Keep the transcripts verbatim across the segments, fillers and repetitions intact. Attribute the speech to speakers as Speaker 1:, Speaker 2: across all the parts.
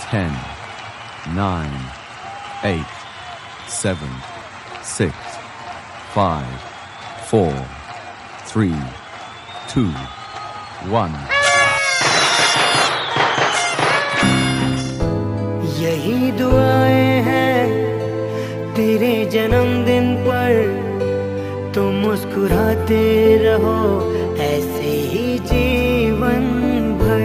Speaker 1: ten, nine, eight, seven, six, five, four, three, two, one.
Speaker 2: यही दुआएं हैं तेरे जन्मदिन पर, तुम मुस्कुराते रहो ऐसे ही जीवन भर।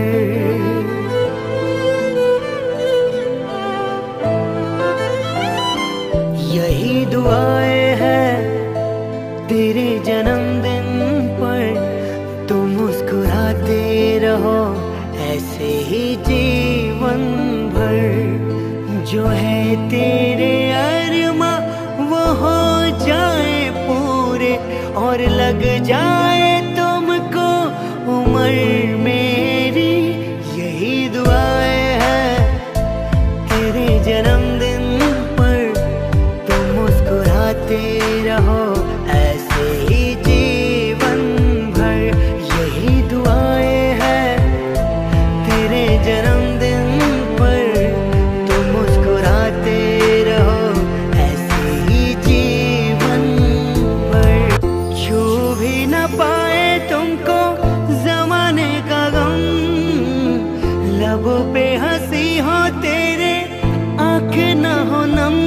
Speaker 2: यही दुआएं हैं तेरे जन्मदिन पर, तुम मुस्कुराते रहो ऐसे ही जीवन भर। जो है तेरे अरमा वो हो जाए पूरे, और लग जाए तुमको उम्र मेरी। यही दुआएं हैं तेरे जन्मदिन पर, तुम मुस्कुराते रहो ऐसे ही जीवन भर। यही दुआएं हैं तेरे जन्मदिन पर, तुम मुस्कुराते रहो ऐसे ही जीवन भर। छू भी न पाए तुमको जमाने का गम, लबों पे हंसी हो तेरे आँख न हो नम।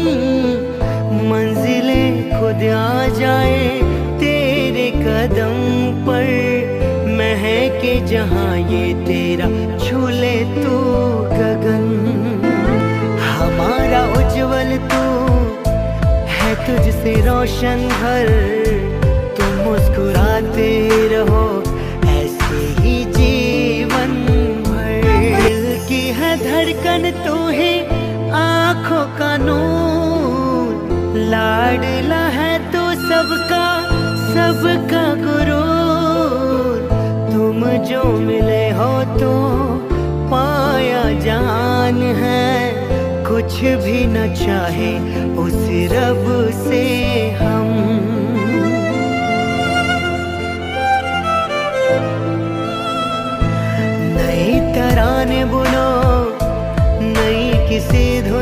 Speaker 2: मंजिलें खुद आ जाए तेरे कदम पर, महके जहाँ ये तेरा छूले तू गगन। हमारा उज्जवल तू है तुझसे रोशन घर, तुम मुस्कुराते रहो ऐसे ही जीवन भर। दिल की है धड़कन तू ही आँखों का नूर, लाडला है तू सबका सबका गुरूर। तुम जो मिले हो तो पाया जान है, कुछ भी न चाहे उस रब से हम। नई तराने बुनो, नई किसी